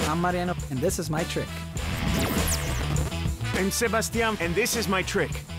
I'm Mariano, and this is my trick. I'm Sebastian, and this is my trick.